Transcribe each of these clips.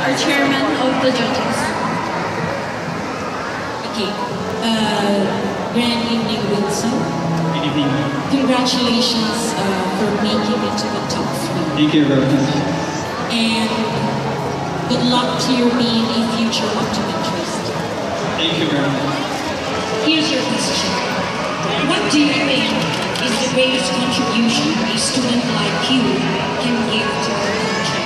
our chairman of the judges. Okay. Grand evening, Wilson. Good evening. Congratulations for making it to the top 3. Thank you very much. And good luck to your being a future optometrist. Thank you very much. Here's your question. What do you think is the greatest contribution a student like you can give to our country?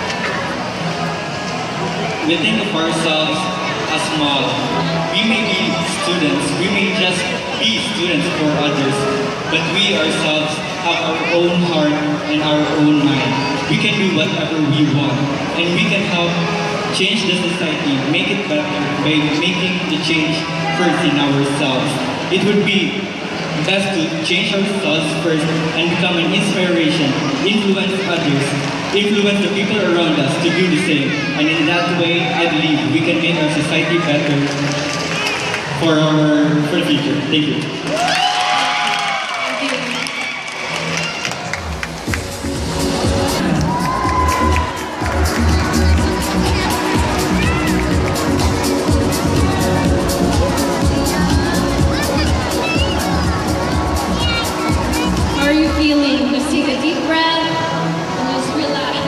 We think of ourselves as small. We may be students, we may just be students for others, but we ourselves have our own heart and our own mind. We can do whatever we want, and we can help change the society, make it better by making the change first in ourselves. It would be best to change ourselves first and become an inspiration, influence others, influence the people around us to do the same. And in that way, I believe we can make our society better for the future. Thank you. How are you feeling? Just take a deep breath and just relax.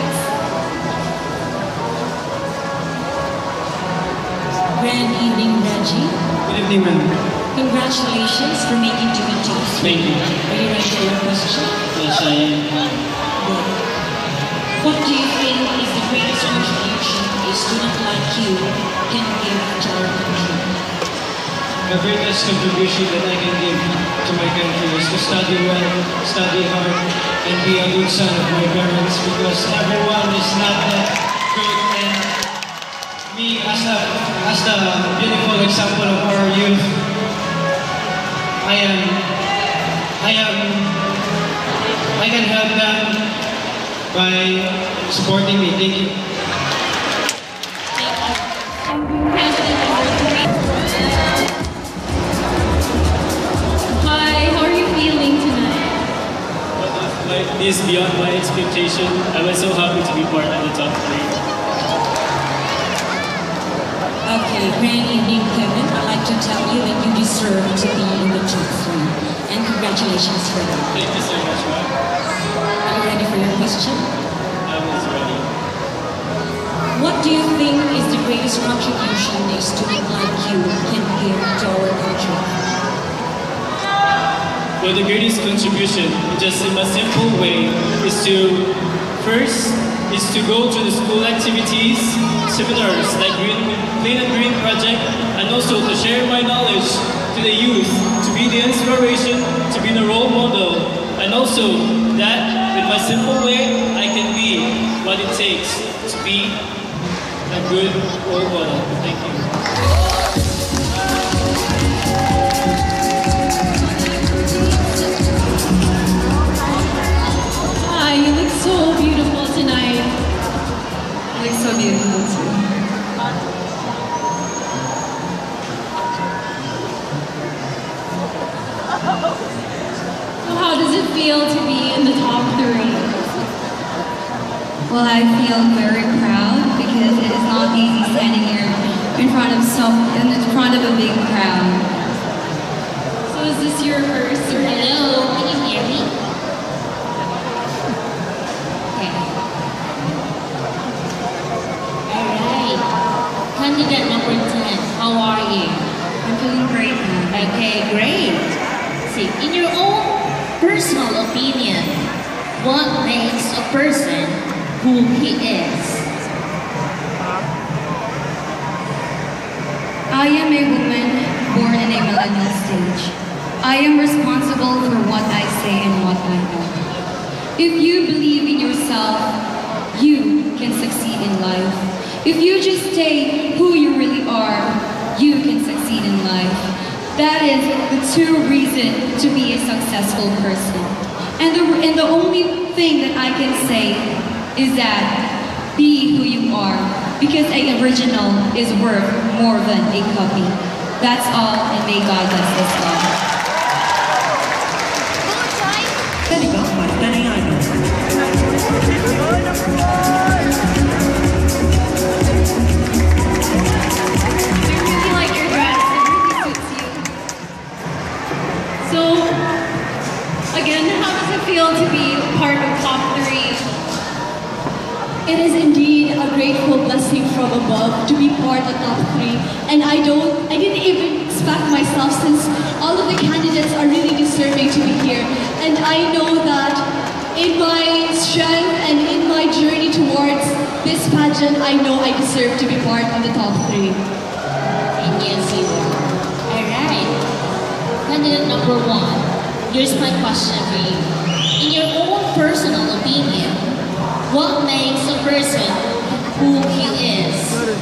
Grand evening, Reggie. Good evening, ma'am. Congratulations for making to the top 3. Thank you. Are you ready for your question? Yes, I am. Good. What do you think is the greatest contribution a student like you can give to our country? The greatest contribution that I can give to my country is to study well, study hard, and be a good son of my parents, because everyone is not that good, and me as the beautiful example of our youth, I can help them by supporting me. Thank you. Hi, how are you feeling tonight? This is beyond my expectation. I was so happy to be part of the top 3. Okay, grand evening, Kevin. I'd like to tell you that you deserve to be in the top 3. And congratulations for that. Thank you so much, ma'am. Are you ready for your question? I was ready. What do you think is the greatest contribution a student like you can give to our country? Well, the greatest contribution, just in a simple way, is to go to the school activities, seminars like Clean and Green Project, and also to share my knowledge to the youth, to be the inspiration, to be the role model, and also that with my simple way, I can be what it takes to be a good role model. Thank you. Hi, you look so beautiful tonight. You look so beautiful too. So how does it feel to be in the top 3? Well, I feel very proud because it is not easy standing here in front of a big crowd. So is this your first? Hello, can you hear me? Okay. Alright. Candidate number 10, how are you? I'm feeling great now. Okay, great. See, in your own personal opinion, what makes a person who he is? I am a woman born in a millennial stage. I am responsible for what I say and what I do. If you believe in yourself, you can succeed in life. If you just stay who you really are, you can succeed in life. That is the true reason to be a successful person. And the only thing that I can say is that be who you are, because an original is worth more than a copy. That's all, and may God bless us all. indeed a grateful blessing from above to be part of top 3. And I didn't even expect myself, since all of the candidates are really deserving to be here. And I know that in my strength and in my journey towards this pageant, I know I deserve to be part of the top 3. And yes, you are. Alright. Candidate number 1. Here's my question for you. In your own personal opinion, what makes a person who he is?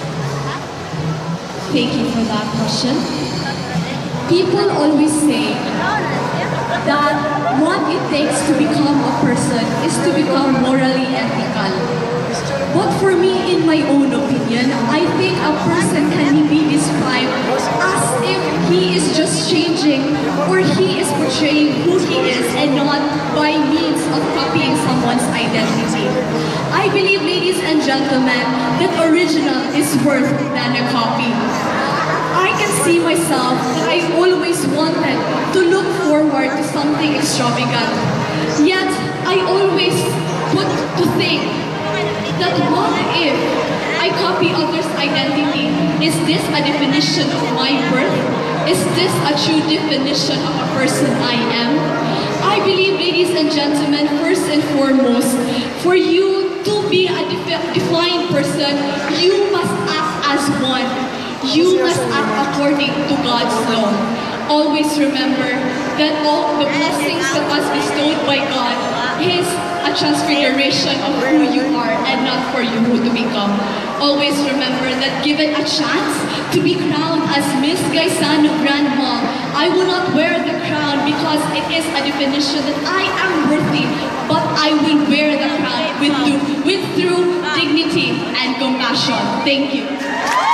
Thank you for that question. People always say that what it takes to become a person is to become morally ethical. But for me, in my own opinion, I think a person can be described as if he is just changing or he is portraying who he is and not by means of copying someone's identity. I believe, ladies and gentlemen, that original is worth than a copy. I can see myself that I always wanted to look forward to something extravagant. Yet, I always put to think that what if I copy others' identity? Is this a definition of my birth? Is this a true definition of a person I am? I believe, ladies and gentlemen, first and foremost, for you to be a defined person, you must act as one. You must act according to God's law. Always remember that all the blessings that was bestowed by God is a transfiguration of who you are and not for you who to become. Always remember that given a chance to be crowned as Miss Gaisano Grand Mall, I will not wear the crown because it is a definition that I am worthy, but I will wear the crown with true dignity and compassion. Thank you.